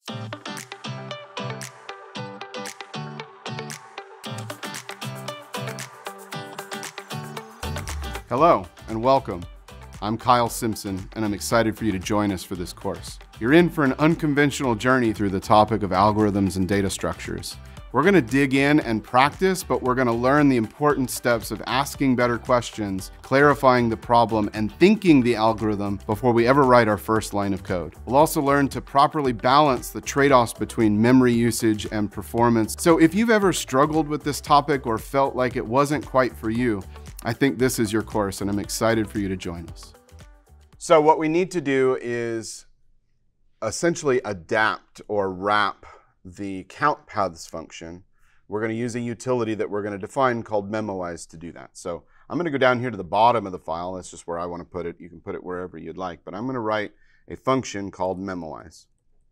Hello and welcome. I'm Kyle Simpson and I'm excited for you to join us for this course. You're in for an unconventional journey through the topic of algorithms and data structures. We're going to dig in and practice, but we're going to learn the important steps of asking better questions, clarifying the problem, and thinking the algorithm before we ever write our first line of code. We'll also learn to properly balance the trade-offs between memory usage and performance. So if you've ever struggled with this topic or felt like it wasn't quite for you, I think this is your course, and I'm excited for you to join us. So what we need to do is essentially adapt or wrap the count paths function. We're going to use a utility that we're going to define called Memoize to do that. So I'm going to go down here to the bottom of the file. That's just where I want to put it. You can put it wherever you'd like, but I'm going to write a function called Memoize.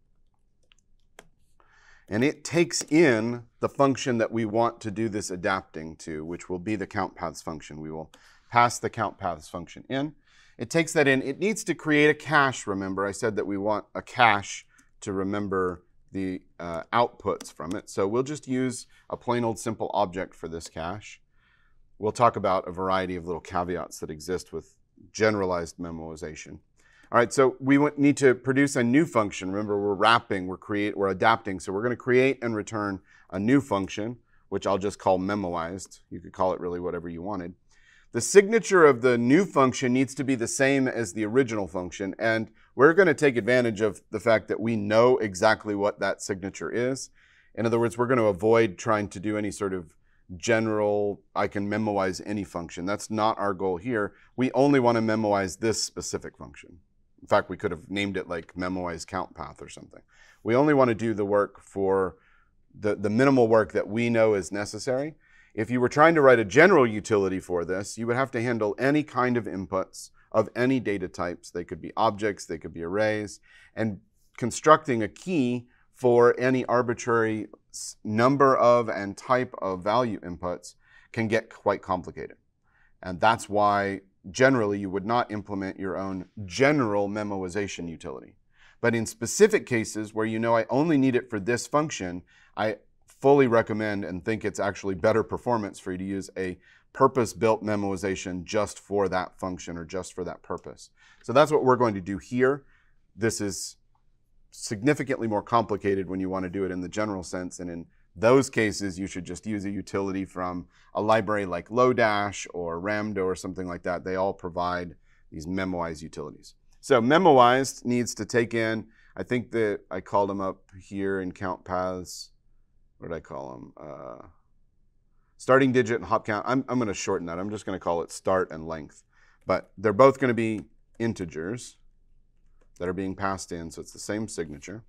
And it takes in the function that we want to do this adapting to, which will be the count paths function. We will pass the count paths function in. It takes that in. It needs to create a cache, remember. I said that we want a cache to remember the outputs from it. So we'll just use a plain old simple object for this cache. We'll talk about a variety of little caveats that exist with generalized memoization. All right, so we need to produce a new function. Remember, we're wrapping, we're adapting. So we're going to create and return a new function, which I'll just call memoized. You could call it really whatever you wanted. The signature of the new function needs to be the same as the original function. And we're going to take advantage of the fact that we know exactly what that signature is. In other words, we're going to avoid trying to do any sort of general, I can memoize any function. That's not our goal here. We only want to memoize this specific function. In fact, we could have named it like memoize count path or something. We only want to do the work for the minimal work that we know is necessary. If you were trying to write a general utility for this, you would have to handle any kind of inputs of any data types. They could be objects, they could be arrays, and constructing a key for any arbitrary number of and type of value inputs can get quite complicated. And that's why generally you would not implement your own general memoization utility. But in specific cases where you know I only need it for this function, I fully recommend and think it's actually better performance for you to use a purpose-built memoization just for that function or just for that purpose. So that's what we're going to do here. This is significantly more complicated when you want to do it in the general sense, and in those cases you should just use a utility from a library like Lodash or Ramdo or something like that. They all provide these Memoize utilities. So Memoized needs to take in, I think that I called them up here in count paths. What did I call them? Starting digit and hop count. I'm going to shorten that. I'm just going to call it start and length. But they're both going to be integers that are being passed in, so it's the same signature.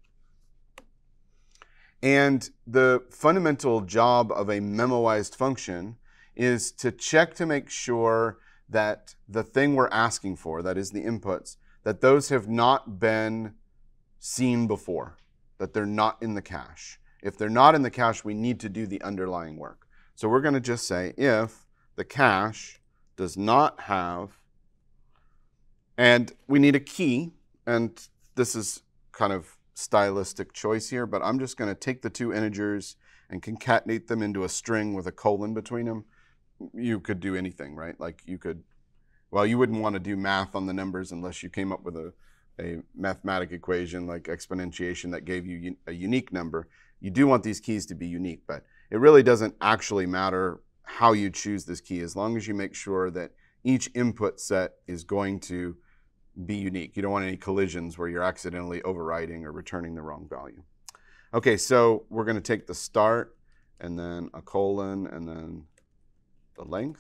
And the fundamental job of a memoized function is to check to make sure that the thing we're asking for, that is the inputs, that those have not been seen before, that they're not in the cache. If they're not in the cache, we need to do the underlying work. So we're going to just say if the cache does not have, and we need a key, and this is kind of stylistic choice here, but I'm just going to take the two integers and concatenate them into a string with a colon between them. You could do anything, right? Like you could, well, you wouldn't want to do math on the numbers unless you came up with a mathematic equation like exponentiation that gave you a unique number. You do want these keys to be unique, but it really doesn't actually matter how you choose this key as long as you make sure that each input set is going to be unique. You don't want any collisions where you're accidentally overwriting or returning the wrong value. Okay, so we're going to take the start and then a colon and then the length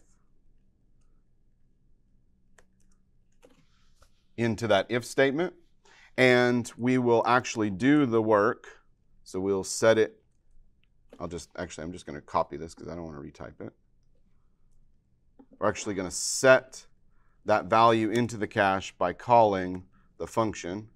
into that if statement. And we will actually do the work. So we'll set it. I'm just going to copy this because I don't want to retype it. We're actually going to set that value into the cache by calling the function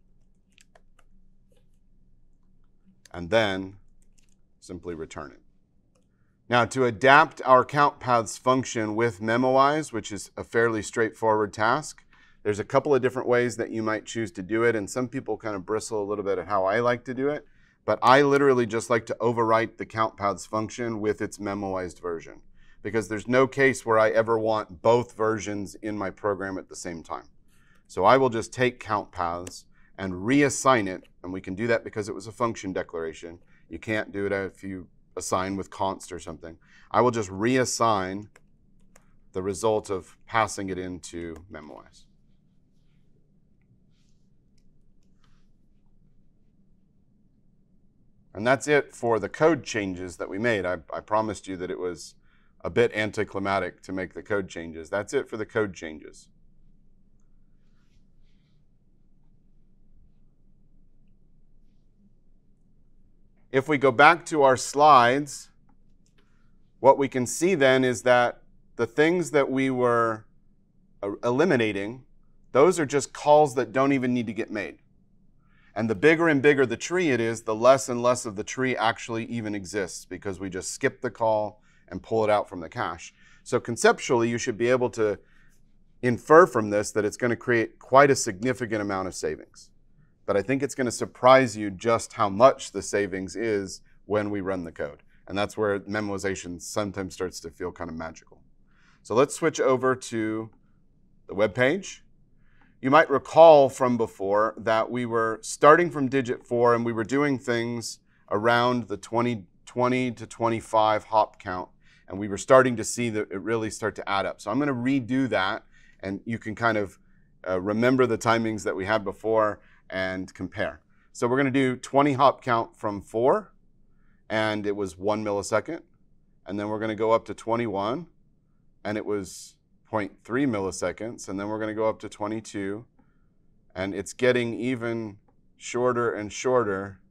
and then simply return it. Now, to adapt our count paths function with Memoize, which is a fairly straightforward task, there's a couple of different ways that you might choose to do it, and some people kind of bristle a little bit at how I like to do it. But I literally just like to overwrite the count paths function with its memoized version, because there's no case where I ever want both versions in my program at the same time. So I will just take count paths and reassign it, and we can do that because it was a function declaration. You can't do it if you assign with const or something. I will just reassign the result of passing it into Memoize. And that's it for the code changes that we made. I promised you that it was a bit anticlimactic to make the code changes. That's it for the code changes. If we go back to our slides, what we can see then is that the things that we were eliminating, those are just calls that don't even need to get made. And the bigger and bigger the tree it is, the less and less of the tree actually even exists, because we just skip the call and pull it out from the cache. So conceptually, you should be able to infer from this that it's going to create quite a significant amount of savings. But I think it's going to surprise you just how much the savings is when we run the code. And that's where memoization sometimes starts to feel kind of magical. So let's switch over to the web page. You might recall from before that we were starting from digit 4 and we were doing things around the 20 to 25 hop count. And we were starting to see that it really start to add up. So I'm going to redo that, and you can kind of remember the timings that we had before and compare. So we're going to do 20 hop count from 4, and it was 1 millisecond. And then we're going to go up to 21, and it was 0.3 milliseconds. And then we're going to go up to 22, and it's getting even shorter and shorter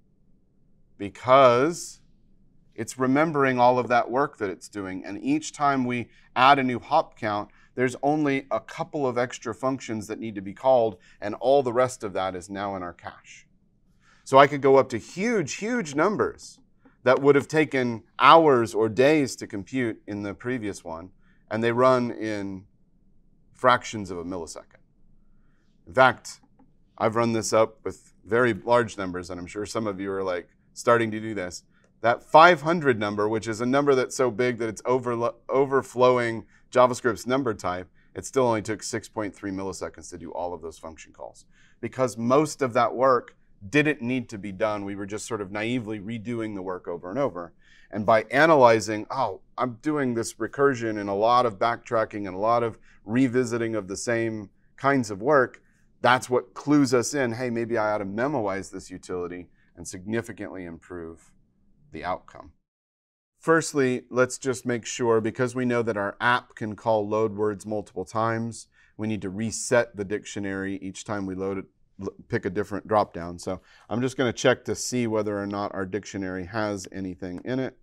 because it's remembering all of that work that it's doing. And each time we add a new hop count, there's only a couple of extra functions that need to be called, and all the rest of that is now in our cache. So I could go up to huge, huge numbers that would have taken hours or days to compute in the previous one, and they run in fractions of a millisecond. In fact, I've run this up with very large numbers, and I'm sure some of you are like starting to do this. That 500 number, which is a number that's so big that it's overflowing JavaScript's number type, it still only took 6.3 milliseconds to do all of those function calls. Because most of that work didn't need to be done. We were just sort of naively redoing the work over and over. And by analyzing, oh, I'm doing this recursion and a lot of backtracking and a lot of revisiting of the same kinds of work, that's what clues us in, hey, maybe I ought to memoize this utility and significantly improve the outcome. Firstly, let's just make sure, because we know that our app can call load words multiple times, we need to reset the dictionary each time we load it, pick a different dropdown. So I'm just going to check to see whether or not our dictionary has anything in it.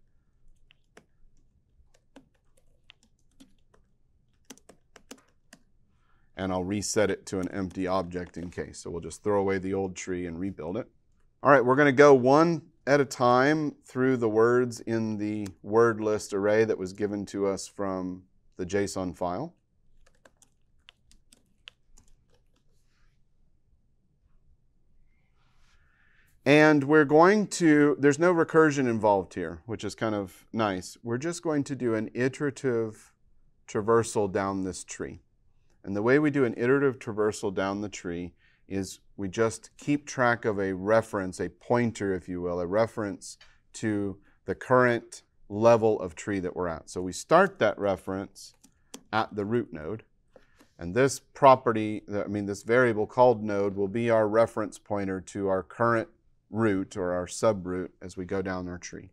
And I'll reset it to an empty object in case. So we'll just throw away the old tree and rebuild it. All right, we're going to go one at a time through the words in the word list array that was given to us from the JSON file. And we're going to, there's no recursion involved here, which is kind of nice. We're just going to do an iterative traversal down this tree. And the way we do an iterative traversal down the tree is we just keep track of a reference, a pointer, if you will, a reference to the current level of tree that we're at. So we start that reference at the root node. And this property, this variable called node will be our reference pointer to our current root or our subroot as we go down our tree.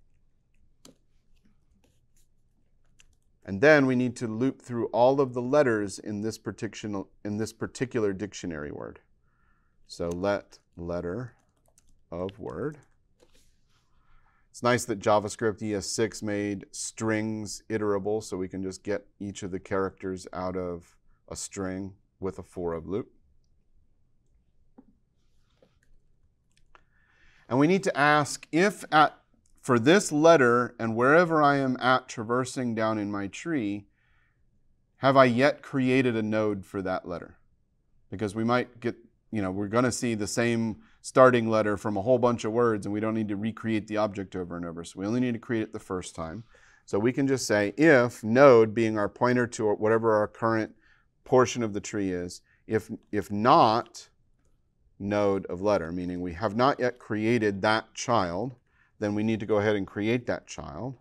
And then we need to loop through all of the letters in this particular dictionary word. So let letter of word. It's nice that JavaScript ES6 made strings iterable, so we can just get each of the characters out of a string with a for of loop. And we need to ask if for this letter and wherever I am at traversing down in my tree, have I yet created a node for that letter? Because we might get, we're going to see the same starting letter from a whole bunch of words, and we don't need to recreate the object over and over. So we only need to create it the first time. So we can just say if node, being our pointer to whatever our current portion of the tree is, if not node of letter, meaning we have not yet created that child, then we need to go ahead and create that child.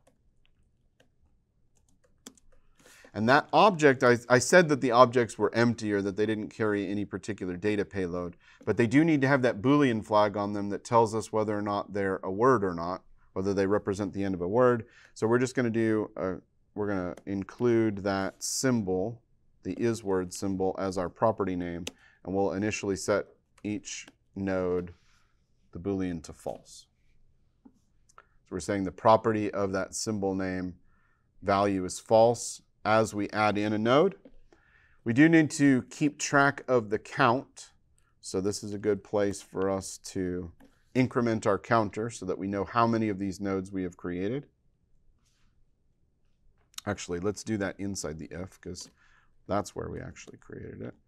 And that object, I said that the objects were empty or that they didn't carry any particular data payload, but they do need to have that Boolean flag on them that tells us whether or not they're a word or not, whether they represent the end of a word. So we're just going to do, we're going to include that symbol, the isWord symbol, as our property name, and we'll initially set each node the Boolean to false. So we're saying the property of that symbol name value is false as we add in a node. We do need to keep track of the count. So this is a good place for us to increment our counter so that we know how many of these nodes we have created. Actually, let's do that inside the if, because that's where we actually created it.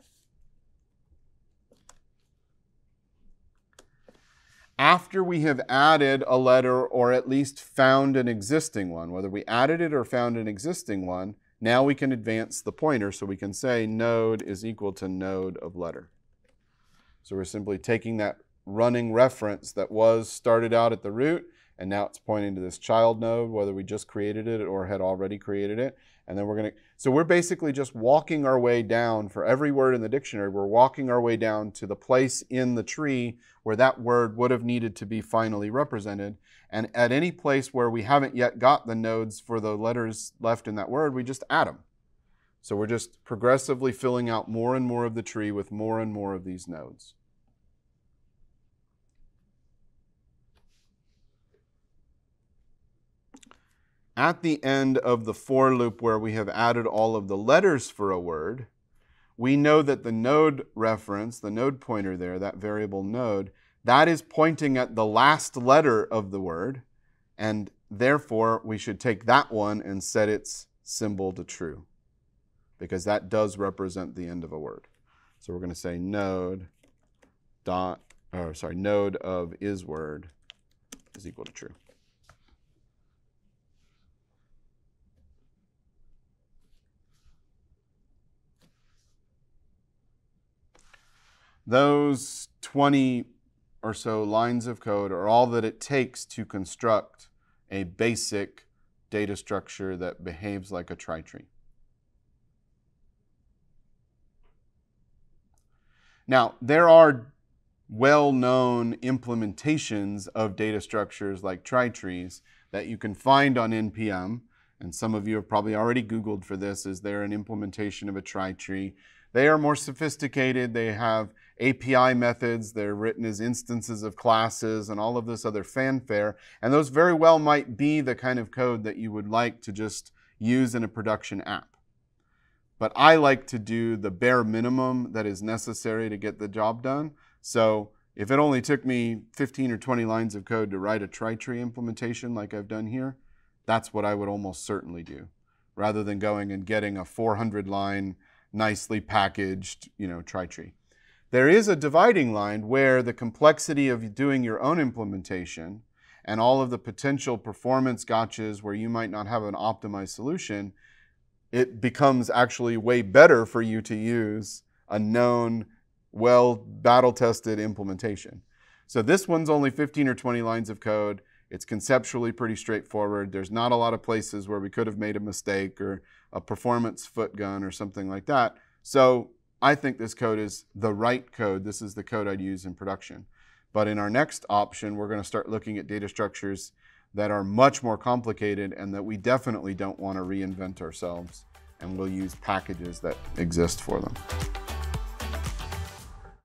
After we have added a letter or at least found an existing one, whether we added it or found an existing one, now we can advance the pointer so we can say node is equal to node of letter. So we're simply taking that running reference that was started out at the root, and now it's pointing to this child node, whether we just created it or had already created it. And then so we're basically just walking our way down for every word in the dictionary. We're walking our way down to the place in the tree where that word would have needed to be finally represented. And at any place where we haven't yet got the nodes for the letters left in that word, we just add them. So we're just progressively filling out more and more of the tree with more and more of these nodes. At the end of the for loop where we have added all of the letters for a word, we know that the node reference, the node pointer there, that variable node, that is pointing at the last letter of the word, and therefore we should take that one and set its symbol to true, because that does represent the end of a word. So we're going to say node of isWord is equal to true. Those 20 or so lines of code are all that it takes to construct a basic data structure that behaves like a tri-tree. Now, there are well-known implementations of data structures like tri-trees that you can find on NPM, and some of you have probably already Googled for this. Is there an implementation of a tri-tree? They are more sophisticated. They have API methods. They're written as instances of classes and all of this other fanfare. And those very well might be the kind of code that you would like to just use in a production app. But I like to do the bare minimum that is necessary to get the job done. So if it only took me 15 or 20 lines of code to write a tri-tree implementation like I've done here, that's what I would almost certainly do, rather than going and getting a 400-line nicely packaged, tri-tree. There is a dividing line where the complexity of doing your own implementation and all of the potential performance gotchas where you might not have an optimized solution, it becomes actually way better for you to use a known, well battle-tested implementation. So this one's only 15 or 20 lines of code. It's conceptually pretty straightforward. There's not a lot of places where we could have made a mistake or a performance foot gun or something like that. So I think this code is the right code. This is the code I'd use in production. But in our next option, we're going to start looking at data structures that are much more complicated and that we definitely don't want to reinvent ourselves. And we'll use packages that exist for them.